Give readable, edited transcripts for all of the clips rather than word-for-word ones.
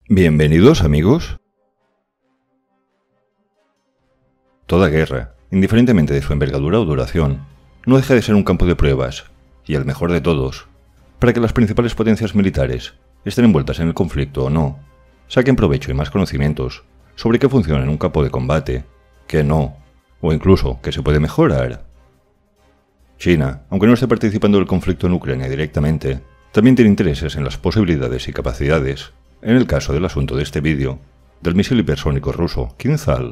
Bienvenidos, amigos. Toda guerra, indiferentemente de su envergadura o duración, no deja de ser un campo de pruebas, y el mejor de todos, para que las principales potencias militares estén envueltas en el conflicto o no, saquen provecho y más conocimientos sobre qué funciona en un campo de combate, qué no, o incluso qué se puede mejorar. China, aunque no esté participando del conflicto en Ucrania directamente, también tiene intereses en las posibilidades y capacidades, en el caso del asunto de este vídeo, del misil hipersónico ruso Kinzhal.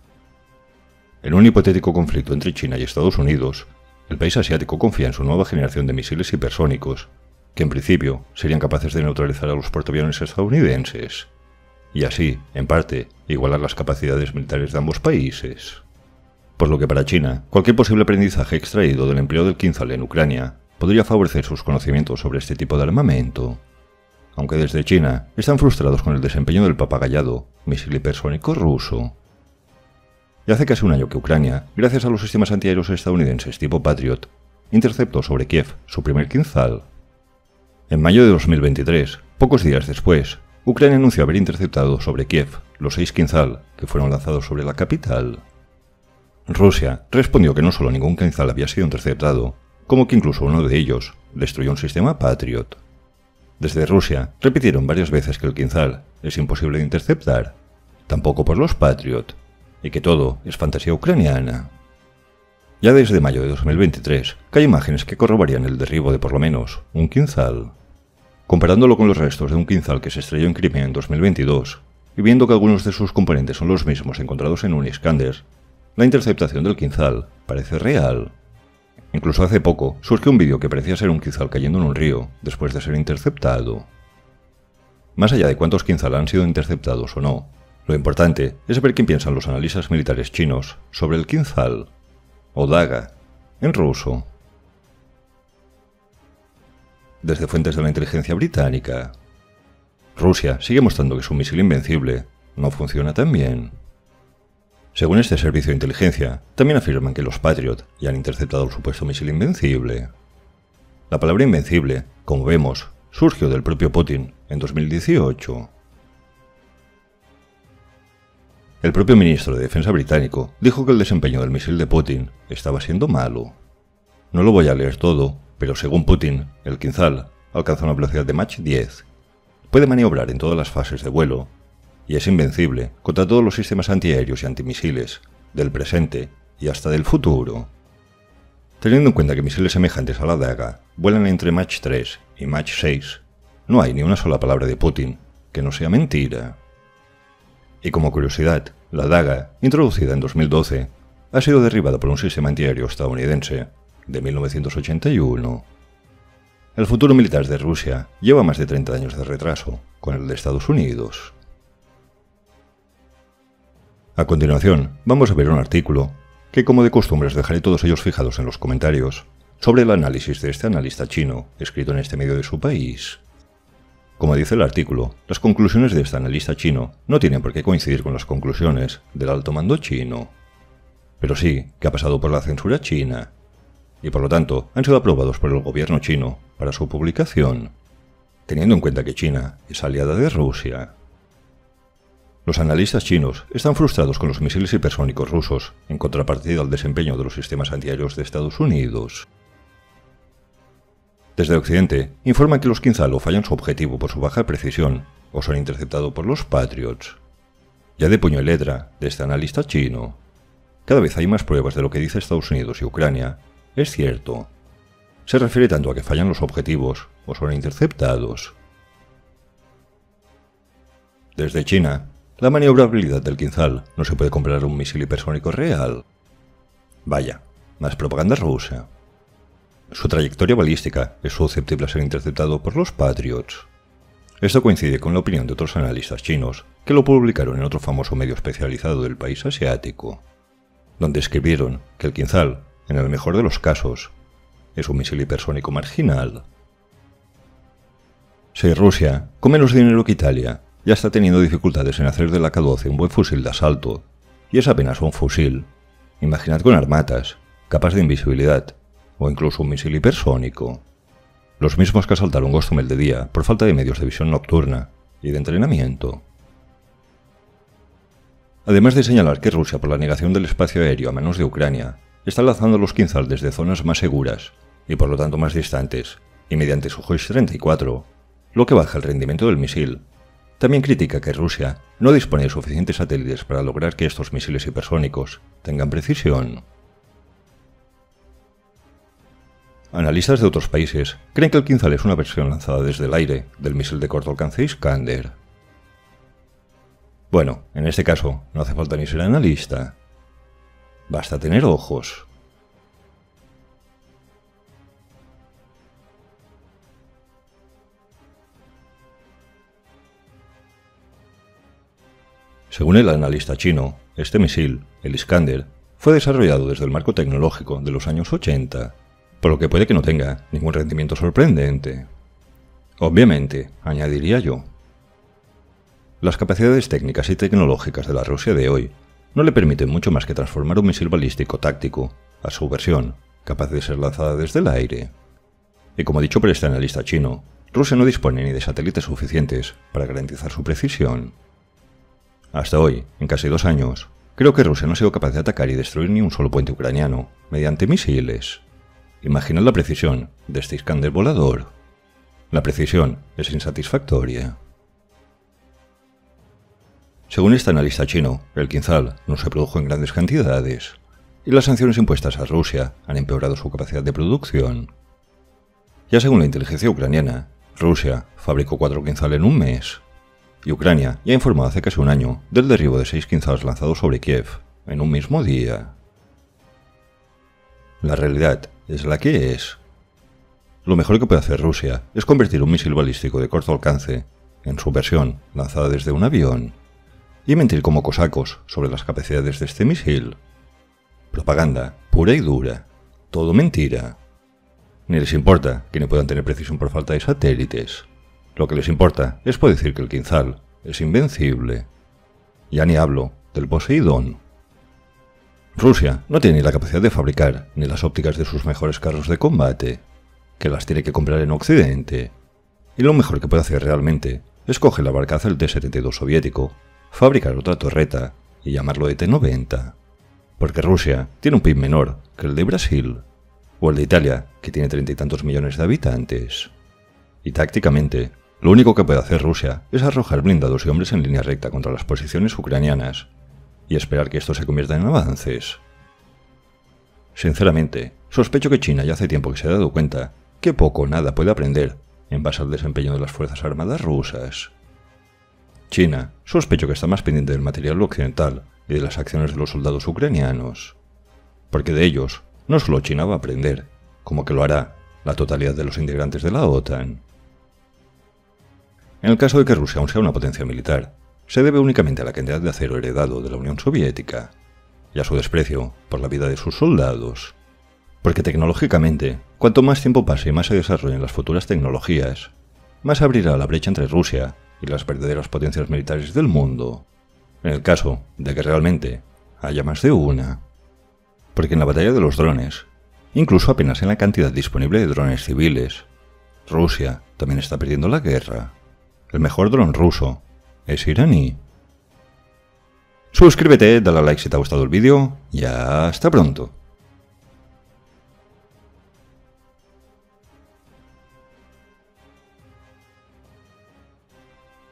En un hipotético conflicto entre China y Estados Unidos, el país asiático confía en su nueva generación de misiles hipersónicos, que en principio serían capaces de neutralizar a los portaaviones estadounidenses, y así, en parte, igualar las capacidades militares de ambos países. Por lo que para China, cualquier posible aprendizaje extraído del empleo del Kinzhal en Ucrania podría favorecer sus conocimientos sobre este tipo de armamento. Aunque desde China están frustrados con el desempeño del papagayado misil hipersónico ruso. Y hace casi un año que Ucrania, gracias a los sistemas antiaéreos estadounidenses tipo Patriot, interceptó sobre Kiev su primer Kinzhal. En mayo de 2023, pocos días después, Ucrania anunció haber interceptado sobre Kiev los 6 Kinzhal que fueron lanzados sobre la capital. Rusia respondió que no solo ningún Kinzhal había sido interceptado, como que incluso uno de ellos destruyó un sistema Patriot. Desde Rusia repitieron varias veces que el Kinzhal es imposible de interceptar, tampoco por los Patriot, y que todo es fantasía ucraniana. Ya desde mayo de 2023, que hay imágenes que corroborarían el derribo de por lo menos un Kinzhal. Comparándolo con los restos de un Kinzhal que se estrelló en Crimea en 2022, y viendo que algunos de sus componentes son los mismos encontrados en un Iskander, la interceptación del Kinzhal parece real. Incluso hace poco surgió un vídeo que parecía ser un Kinzhal cayendo en un río después de ser interceptado. Más allá de cuántos Kinzhal han sido interceptados o no, lo importante es saber qué piensan los analistas militares chinos sobre el Kinzhal, o Daga, en ruso. Desde fuentes de la inteligencia británica, Rusia sigue mostrando que su misil invencible no funciona tan bien. Según este servicio de inteligencia, también afirman que los Patriot ya han interceptado el supuesto misil invencible. La palabra invencible, como vemos, surgió del propio Putin en 2018. El propio ministro de Defensa británico dijo que el desempeño del misil de Putin estaba siendo malo. No lo voy a leer todo, pero según Putin, el Kinzhal alcanza una velocidad de Mach 10. Puede maniobrar en todas las fases de vuelo, y es invencible contra todos los sistemas antiaéreos y antimisiles, del presente y hasta del futuro. Teniendo en cuenta que misiles semejantes a la Daga vuelan entre Mach 3 y Mach 6, no hay ni una sola palabra de Putin que no sea mentira. Y como curiosidad, la Daga, introducida en 2012, ha sido derribada por un sistema antiaéreo estadounidense de 1981. El futuro militar de Rusia lleva más de 30 años de retraso con el de Estados Unidos. A continuación, vamos a ver un artículo, que como de costumbre os dejaré todos ellos fijados en los comentarios, sobre el análisis de este analista chino, escrito en este medio de su país. Como dice el artículo, las conclusiones de este analista chino no tienen por qué coincidir con las conclusiones del alto mando chino, pero sí que ha pasado por la censura china, y por lo tanto han sido aprobados por el gobierno chino para su publicación, teniendo en cuenta que China es aliada de Rusia. Los analistas chinos están frustrados con los misiles hipersónicos rusos en contrapartida al desempeño de los sistemas antiaéreos de Estados Unidos. Desde Occidente, informan que los Kinzhal o fallan su objetivo por su baja precisión o son interceptados por los Patriots. Ya de puño y letra de este analista chino, cada vez hay más pruebas de lo que dice Estados Unidos y Ucrania es cierto. Se refiere tanto a que fallan los objetivos o son interceptados. Desde China, la maniobrabilidad del Kinzhal no se puede comparar a un misil hipersónico real. Vaya, más propaganda rusa. Su trayectoria balística es susceptible a ser interceptado por los Patriots. Esto coincide con la opinión de otros analistas chinos que lo publicaron en otro famoso medio especializado del país asiático, donde escribieron que el Kinzhal, en el mejor de los casos, es un misil hipersónico marginal. Si Rusia, con menos dinero que Italia, ya está teniendo dificultades en hacer del AK-12 un buen fusil de asalto, y es apenas un fusil, imaginad con armatas, capas de invisibilidad, o incluso un misil hipersónico. Los mismos que asaltaron Gostomel de día por falta de medios de visión nocturna, y de entrenamiento. Además de señalar que Rusia, por la negación del espacio aéreo a manos de Ucrania, está lanzando los Kinzhal desde zonas más seguras y por lo tanto más distantes, y mediante su Su-34, lo que baja el rendimiento del misil, también critica que Rusia no dispone de suficientes satélites para lograr que estos misiles hipersónicos tengan precisión. Analistas de otros países creen que el Kinzhal es una versión lanzada desde el aire del misil de corto alcance Iskander. Bueno, en este caso no hace falta ni ser analista. Basta tener ojos. Según el analista chino, este misil, el Iskander, fue desarrollado desde el marco tecnológico de los años 80, por lo que puede que no tenga ningún rendimiento sorprendente. Obviamente, añadiría yo. Las capacidades técnicas y tecnológicas de la Rusia de hoy no le permiten mucho más que transformar un misil balístico táctico a su versión, capaz de ser lanzada desde el aire. Y como dicho por este analista chino, Rusia no dispone ni de satélites suficientes para garantizar su precisión. Hasta hoy, en casi 2 años, creo que Rusia no ha sido capaz de atacar y destruir ni un solo puente ucraniano mediante misiles. Imaginad la precisión de este Iskander volador. La precisión es insatisfactoria. Según este analista chino, el Kinzhal no se produjo en grandes cantidades, y las sanciones impuestas a Rusia han empeorado su capacidad de producción. Ya según la inteligencia ucraniana, Rusia fabricó 4 Kinzhal en un mes, y Ucrania ya informó hace casi un año del derribo de 6 Kinzhal lanzados sobre Kiev en un mismo día. La realidad es la que es. Lo mejor que puede hacer Rusia es convertir un misil balístico de corto alcance en su versión lanzada desde un avión y mentir como cosacos sobre las capacidades de este misil. Propaganda pura y dura. Todo mentira. Ni les importa que no puedan tener precisión por falta de satélites. Lo que les importa es poder decir que el Kinzhal es invencible. Ya ni hablo del Poseidón. Rusia no tiene ni la capacidad de fabricar ni las ópticas de sus mejores carros de combate, que las tiene que comprar en Occidente. Y lo mejor que puede hacer realmente es coger la barcaza del T-72 soviético, fabricar otra torreta y llamarlo de T-90. Porque Rusia tiene un PIB menor que el de Brasil, o el de Italia, que tiene 30 y tantos millones de habitantes. Y tácticamente, lo único que puede hacer Rusia es arrojar blindados y hombres en línea recta contra las posiciones ucranianas, y esperar que esto se convierta en avances. Sinceramente, sospecho que China ya hace tiempo que se ha dado cuenta que poco o nada puede aprender en base al desempeño de las Fuerzas Armadas rusas. China, sospecho que está más pendiente del material occidental y de las acciones de los soldados ucranianos, porque de ellos no solo China va a aprender, como que lo hará la totalidad de los integrantes de la OTAN. En el caso de que Rusia aún sea una potencia militar, se debe únicamente a la cantidad de acero heredado de la Unión Soviética y a su desprecio por la vida de sus soldados. Porque tecnológicamente, cuanto más tiempo pase y más se desarrollen las futuras tecnologías, más abrirá la brecha entre Rusia y las verdaderas potencias militares del mundo, en el caso de que realmente haya más de una. Porque en la batalla de los drones, incluso apenas en la cantidad disponible de drones civiles, Rusia también está perdiendo la guerra. El mejor dron ruso es iraní. Suscríbete, dale a like si te ha gustado el vídeo y hasta pronto.